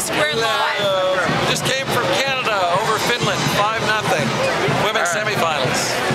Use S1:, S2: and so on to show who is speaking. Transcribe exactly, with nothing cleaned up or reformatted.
S1: tennis. We're live.
S2: We just came from Canada over Finland, five nothing. Women's
S1: All right.
S2: semifinals.